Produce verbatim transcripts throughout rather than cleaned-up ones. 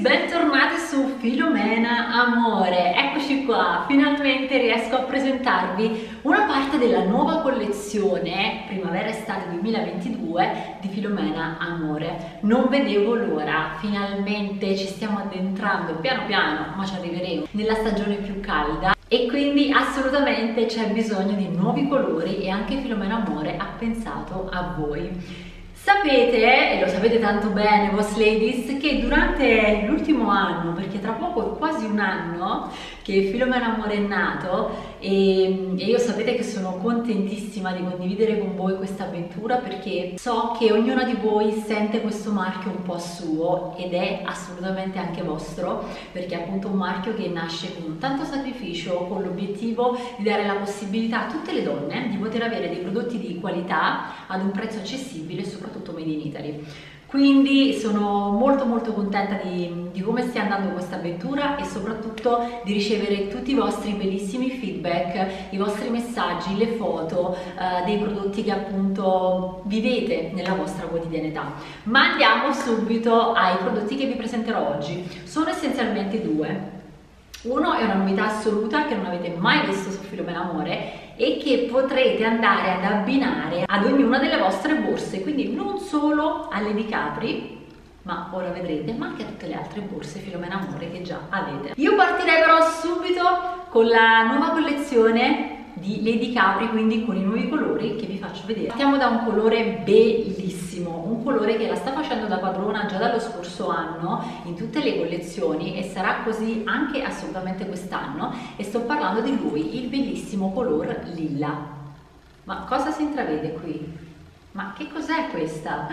bentornati su Filomena Amore. Eccoci qua, finalmente riesco a presentarvi una parte della nuova collezione primavera-estate duemilaventidue di Filomena Amore. Non vedevo l'ora, finalmente ci stiamo addentrando piano piano, ma ci arriveremo, nella stagione più calda. E quindi assolutamente c'è bisogno di nuovi colori e anche Filomena Amore ha pensato a voi. Sapete, e lo sapete tanto bene, boss ladies, che durante l'ultimo anno, perché tra poco è quasi un anno che Filomena Amore è nato, e, e io sapete che sono contentissima di condividere con voi questa avventura, perché so che ognuna di voi sente questo marchio un po' suo ed è assolutamente anche vostro, perché è appunto un marchio che nasce con tanto sacrificio, con l'obiettivo di dare la possibilità a tutte le donne di poter avere dei prodotti di qualità ad un prezzo accessibile, soprattutto made in Italy. Quindi sono molto molto contenta di, di come stia andando questa avventura e soprattutto di ricevere tutti i vostri bellissimi feedback, i vostri messaggi, le foto eh, dei prodotti che appunto vivete nella vostra quotidianità. Ma andiamo subito ai prodotti che vi presenterò oggi. Sono essenzialmente due. Uno è una novità assoluta che non avete mai visto su Filomena Amore e che potrete andare ad abbinare ad ognuna delle vostre borse, quindi non solo alle di Capri, ma ora vedrete, ma anche a tutte le altre borse Filomena Amore che già avete. Io partirei però subito con la nuova collezione di Lady Capri, quindi con i nuovi colori che vi faccio vedere. Partiamo da un colore bellissimo, un colore che la sta facendo da padrona già dallo scorso anno in tutte le collezioni e sarà così anche assolutamente quest'anno, e sto parlando di lui, il bellissimo color lilla. Ma cosa si intravede qui? Ma che cos'è questa?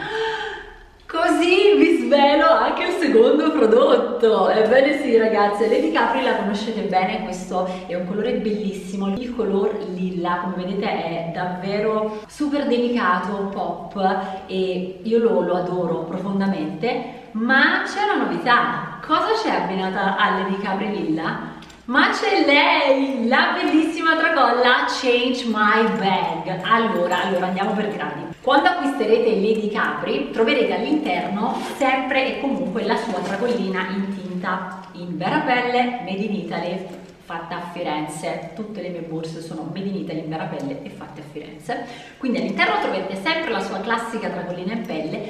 Così vi svelo anche il secondo prodotto. Ebbene sì ragazze, Lady Capri la conoscete bene, questo è un colore bellissimo, il color lilla, come vedete è davvero super delicato, pop, e io lo, lo adoro profondamente. Ma c'è una novità, cosa c'è abbinata a Lady Capri lilla? Ma c'è lei, la bellissima tracolla Change My Bag. Allora, allora andiamo per gradi. Quando acquisterete Lady Capri troverete all'interno sempre e comunque la sua tracollina in tinta in vera pelle, made in Italy, fatta a Firenze. Tutte le mie borse sono made in Italy in vera pelle e fatte a Firenze. Quindi all'interno troverete sempre la sua classica tracollina in pelle,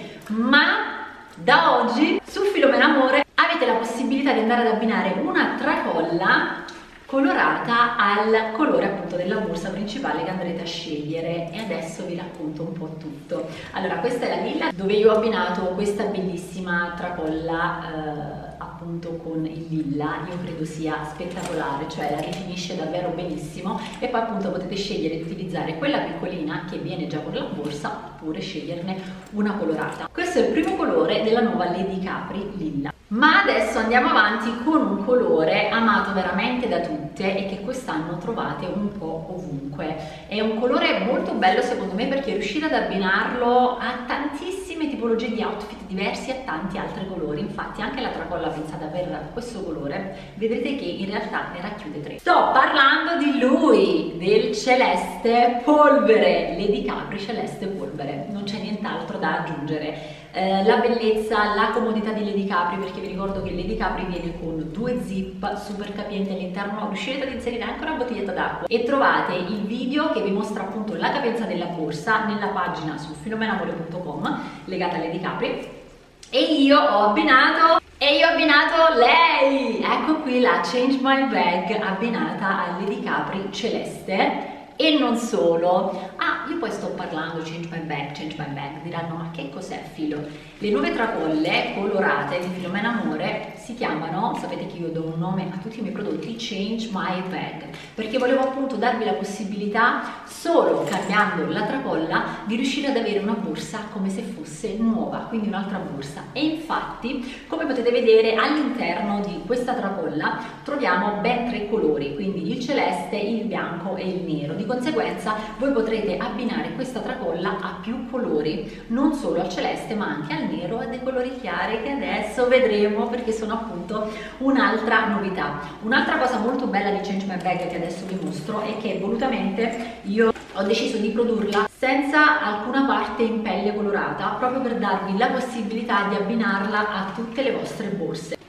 ma da oggi su Filomena Amore avete la possibilità di andare ad abbinare una tracolla colorata al colore appunto della borsa principale che andrete a scegliere, e adesso vi racconto un po' tutto. Allora, questa è la lilla, dove io ho abbinato questa bellissima tracolla eh, appunto con il lilla. Io credo sia spettacolare, cioè la rifinisce davvero benissimo, e poi appunto potete scegliere di utilizzare quella piccolina che viene già con la borsa oppure sceglierne una colorata. Questo è il primo colore della nuova Lady Capri lilla. Ma adesso andiamo avanti con un colore amato veramente da tutte e che quest'anno trovate un po' ovunque. È un colore molto bello secondo me, perché riuscite ad abbinarlo a tantissime tipologie di outfit diversi, a tanti altri colori. Infatti anche la tracolla pensata per questo colore vedrete che in realtà ne racchiude tre. Sto parlando di lui, del celeste polvere, Lady Capri celeste polvere, non c'è nient'altro da aggiungere. Eh, la bellezza, la comodità di Lady Capri, perché vi ricordo che Lady Capri viene con due zip super capienti all'interno, riuscirete ad inserire anche una bottiglietta d'acqua, e trovate il video che vi mostra appunto la capienza della borsa nella pagina su filomenamore punto com legata a Lady Capri. E io ho abbinato e io ho abbinato lei, ecco qui la Change My Bag abbinata a Lady Capri celeste. E non solo, ah, io poi sto parlando Change My Bag, Change My Bag, diranno ma che cos'è Filo? Le nuove tracolle colorate di Filomena Amore si chiamano, sapete che io do un nome a tutti i miei prodotti, Change My Bag, perché volevo appunto darvi la possibilità, solo cambiando la tracolla, di riuscire ad avere una borsa come se fosse nuova, quindi un'altra borsa. E infatti, come potete vedere, all'interno di questa tracolla troviamo ben tre colori, quindi il celeste, il bianco e il nero. Di conseguenza voi potrete abbinare questa tracolla a più colori, non solo al celeste ma anche al nero e dei colori chiari che adesso vedremo, perché sono appunto un'altra novità. Un'altra cosa molto bella di Change My Bag che adesso vi mostro è che volutamente io ho deciso di produrla senza alcuna parte in pelle colorata, proprio per darvi la possibilità di abbinarla a tutte le vostre borse.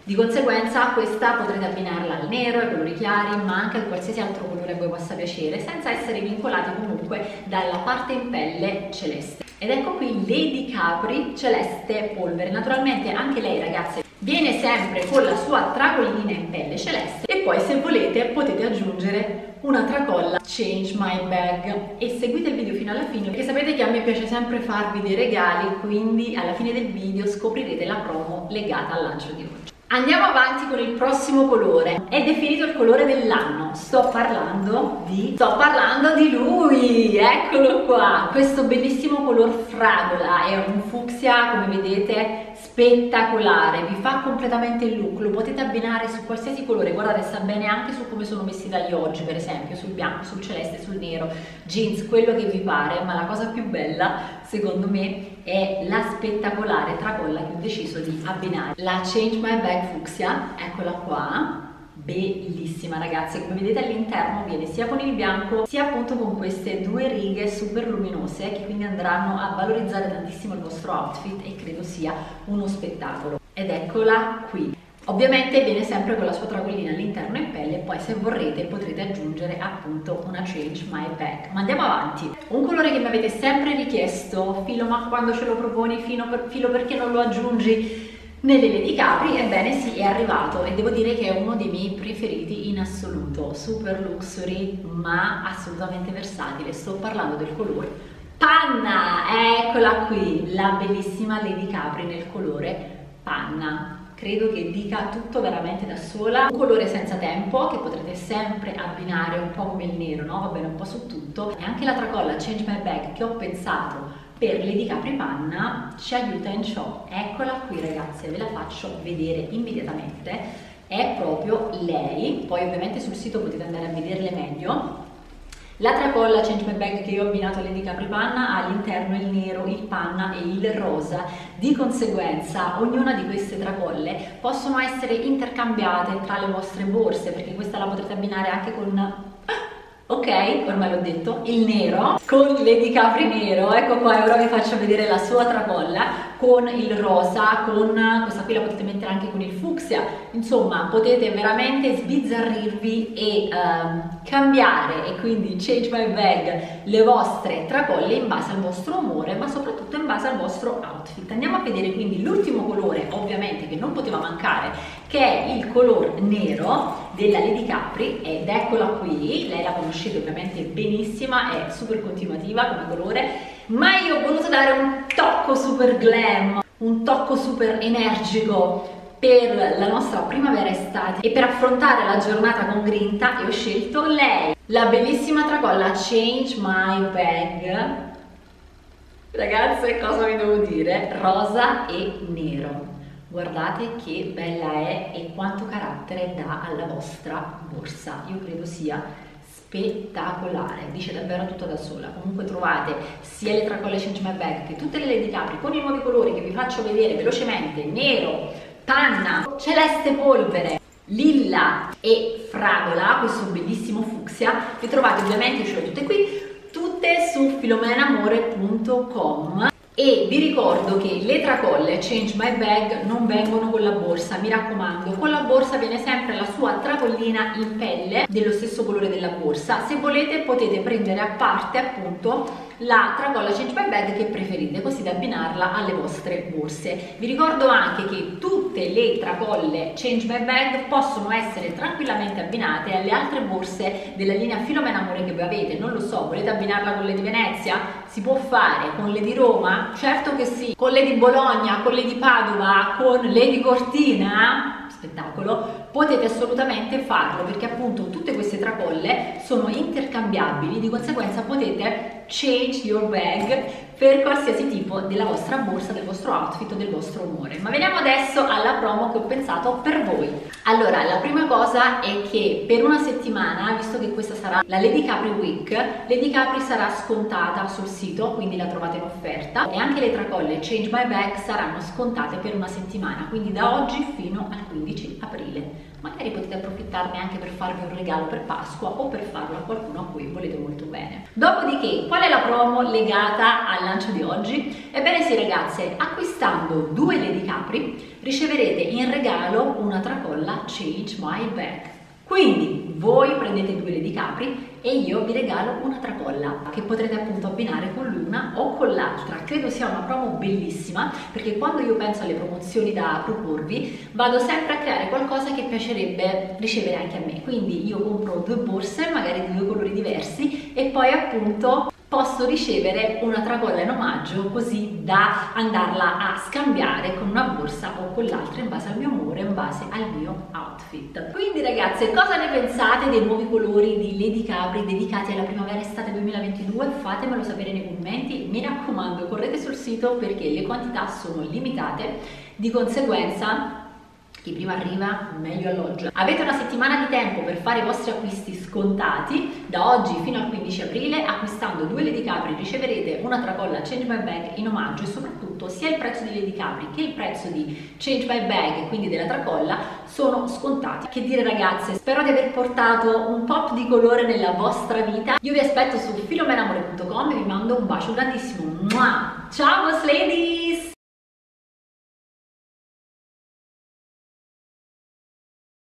Di conseguenza questa potrete abbinarla al nero, ai colori chiari, ma anche a qualsiasi altro colore a voi possa piacere, senza essere vincolati comunque dalla parte in pelle celeste. Ed ecco qui Lady Capri Celeste Polvere. Naturalmente anche lei, ragazze, viene sempre con la sua tracollina in pelle celeste, e poi se volete potete aggiungere una tracolla Change My Bag. E seguite il video fino alla fine, perché sapete che a me piace sempre farvi dei regali, quindi alla fine del video scoprirete la promo legata al lancio di oggi. Andiamo avanti con il prossimo colore. È definito il colore dell'anno. Sto parlando di sto parlando di lui. Eccolo qua. Questo bellissimo color fragola, è un fucsia, come vedete, spettacolare. Vi fa completamente il look. Lo potete abbinare su qualsiasi colore. Guardate, sta bene anche su come sono vestita io oggi, per esempio, sul bianco, sul celeste, sul nero, jeans, quello che vi pare. Ma la cosa più bella, secondo me, è la spettacolare tracolla che ho deciso di abbinare. La Change My Bag fucsia, eccola qua, bellissima, ragazzi. Come vedete all'interno viene sia con il bianco sia appunto con queste due righe super luminose, che quindi andranno a valorizzare tantissimo il vostro outfit, e credo sia uno spettacolo. Ed eccola qui. Ovviamente viene sempre con la sua tracollina all'interno in pelle, e poi se vorrete potrete aggiungere appunto una Change My Bag. Ma andiamo avanti. Un colore che mi avete sempre richiesto: Filo, ma quando ce lo proponi, Filo, per, Filo perché non lo aggiungi nelle Lady Capri? Ebbene sì, è arrivato, e devo dire che è uno dei miei preferiti in assoluto. Super luxury ma assolutamente versatile. Sto parlando del colore panna. Eccola qui, la bellissima Lady Capri nel colore panna. Credo che dica tutto veramente da sola. Un colore senza tempo che potrete sempre abbinare un po' come il nero, no? Va bene un po' su tutto. E anche la tracolla Change My Bag che ho pensato per Lady Capri Panna ci aiuta in ciò. Eccola qui, ragazze, ve la faccio vedere immediatamente. È proprio lei. Poi ovviamente sul sito potete andare a vederle meglio. La tracolla Change My Bag che io ho abbinato a Lady Capri Panna ha all'interno il nero, il panna e il rosa. Di conseguenza ognuna di queste tracolle possono essere intercambiate tra le vostre borse, perché questa la potrete abbinare anche con, ok, ormai l'ho detto, il nero, con Lady Capri nero. Ecco qua, ora vi faccio vedere la sua tracolla con il rosa, con questa qui la potete mettere anche con il fucsia. Insomma, potete veramente sbizzarrirvi e um, cambiare, e quindi Change My Bag, le vostre tracolle in base al vostro umore, ma soprattutto in base al vostro outfit. Andiamo a vedere quindi l'ultimo colore, ovviamente, che non poteva mancare, che è il color nero della Lady Capri, ed eccola qui. Lei la conoscete ovviamente benissima, è super continuativa come colore, ma io ho voluto dare un tocco super glam, un tocco super energico per la nostra primavera-estate e per affrontare la giornata con grinta, e ho scelto lei, la bellissima tracolla Change My Bag. Ragazze, cosa vi devo dire? Rosa e nero. Guardate che bella è e quanto carattere dà alla vostra borsa. Io credo sia spettacolare, dice davvero tutto da sola. Comunque trovate sia le tracolle Change My Bag che tutte le Lady Capri con i nuovi colori che vi faccio vedere velocemente: nero, panna, celeste polvere, lilla e fragola, questo bellissimo fucsia. Le trovate ovviamente, ce le ho tutte qui, tutte su filomenamore punto com. E vi ricordo che le tracolle Change My Bag non vengono con la borsa, mi raccomando. Con la borsa viene sempre la sua tracollina in pelle dello stesso colore della borsa. Se volete potete prendere a parte appunto la tracolla Change My Bag che preferite, così da abbinarla alle vostre borse. Vi ricordo anche che tutte le tracolle Change My Bag possono essere tranquillamente abbinate alle altre borse della linea Filomenamore che voi avete. Non lo so, volete abbinarla con le di Venezia? Si può fare. Con le di Roma? Certo che sì. Con le di Bologna, con le di Padova, con le di Cortina? Spettacolo. Potete assolutamente farlo, perché appunto tutte queste tracolle sono intercambiabili, di conseguenza potete change your bag per qualsiasi tipo della vostra borsa, del vostro outfit o del vostro umore. Ma veniamo adesso alla promo che ho pensato per voi. Allora, la prima cosa è che per una settimana, visto che questa sarà la Lady Capri Week, Lady Capri sarà scontata sul sito, quindi la trovate in offerta, e anche le tracolle Change My Bag saranno scontate per una settimana, quindi da oggi fino al quindici aprile. magari potete approfittarne anche per farvi un regalo per Pasqua o per farlo a qualcuno a cui volete molto bene. Dopodiché, qual è la promo legata al lancio di oggi? Ebbene sì ragazze, acquistando due Lady Capri riceverete in regalo una tracolla Change My Bag. Quindi voi prendete due Lady Capri e io vi regalo una tracolla che potrete appunto abbinare con l'una o con l'altra. Credo sia una promo bellissima, perché quando io penso alle promozioni da proporvi vado sempre a creare qualcosa che piacerebbe ricevere anche a me. Quindi io compro due borse, magari di due colori diversi, e poi appunto posso ricevere una tracolla in omaggio, così da andarla a scambiare con una borsa o con l'altra in base al mio umore, in base al mio outfit. Quindi ragazze, cosa ne pensate dei nuovi colori di Lady Capri dedicati alla primavera-estate duemilaventidue? Fatemelo sapere nei commenti. Mi raccomando, correte sul sito perché le quantità sono limitate, di conseguenza chi prima arriva meglio alloggia. Avete una settimana di tempo per fare i vostri acquisti scontati. Da oggi fino al quindici aprile, acquistando due Lady Capri riceverete una tracolla Change My Bag in omaggio, e soprattutto sia il prezzo di Lady Capri che il prezzo di Change My Bag, quindi della tracolla, sono scontati. Che dire ragazze, spero di aver portato un pop di colore nella vostra vita. Io vi aspetto su filomenamore punto com e vi mando un bacio grandissimo. Ciao boss ladies!